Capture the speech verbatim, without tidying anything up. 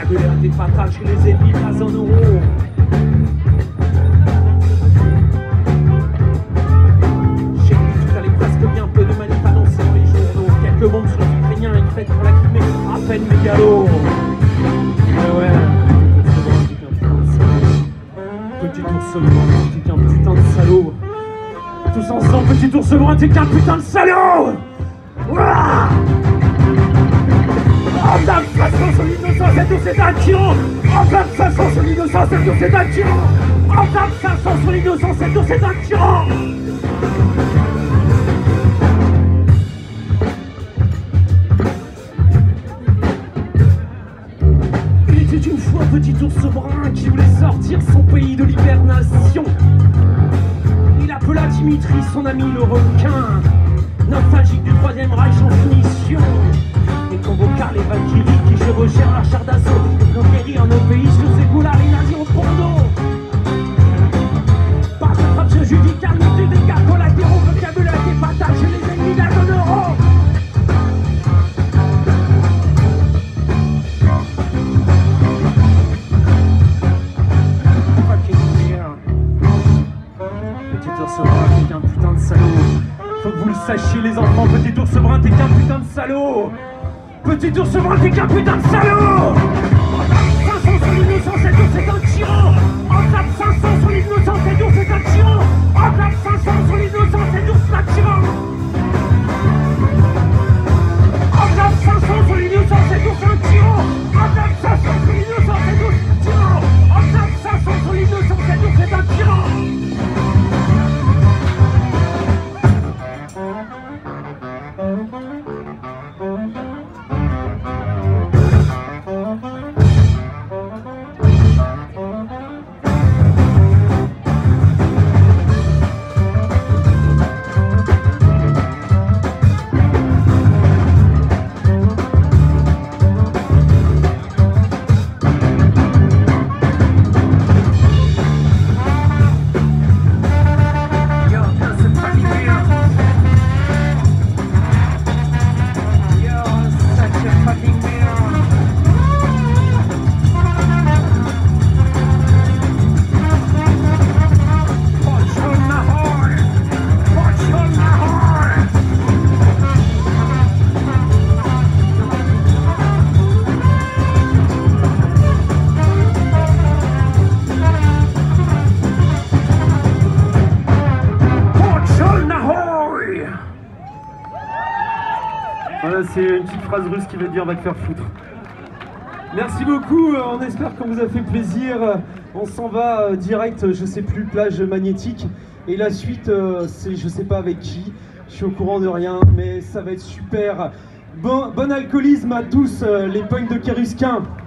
vocabulaire des fatales chez les ennemis, pas un euro. J'ai vu tout allait presque bien, peu de manif annoncés dans les journaux. Quelques bombes sur les Ukrainiens, une fête pour la Crimée, à peine mégalo. Ouais ouais, petit ours brun, t'es qu'un putain de salaud. Tous ensemble, petit ours brun, t'es qu'un putain de salaud. Ouah, en pleine façon sur l'innocence, c'est tout, c'est un tyran. En pleine façon sur l'innocence, c'est tout, c'est un tyran. En pleine façon sur l'innocence, c'est tout, c'est un tyran. Il était une fois petit ours brun qui voulait sortir son pays de l'hibernation. Il appela Dimitri, son ami le requin, nostalgique du troisième Reich en finition. Et convoqua les Valkyries qui chevauchèrent leur char d'assaut, conquérir nos pays sur ces coups-là, les nazis au fond d'eau. Par ce frappe judiciaire, nous des dégâts collatéraux, vocabulaire des partages et les ennemis d'un euro. Petit ours brun, t'es qu'un putain de salaud. Faut que vous le sachiez les enfants, petit ours brun, t'es qu'un putain de salaud. Petit ours brun, t'es qu'un putain de salaud. cinq cents sur l'innocence, c'est tout, c'est un tyran. En tape cinq cents sur l'innocence, c'est tout, c'est un tyran. En tape cinq cents sur l'innocence, c'est tout, c'est un tyran. En tape cinq cents sur l'innocence, c'est tout, c'est un tyran. En tape cinq cents sur l'innocence, c'est tout, c'est un tyran. En tape cinq cents sur l'innocence, c'est tout, c'est un tyran. Voilà, c'est une petite phrase russe qui veut dire va te faire foutre. Merci beaucoup, on espère qu'on vous a fait plaisir. On s'en va direct, je sais plus, plage magnétique. Et la suite, c'est je sais pas avec qui, je suis au courant de rien, mais ça va être super. Bon, bon alcoolisme à tous, les punks de Kérusquin.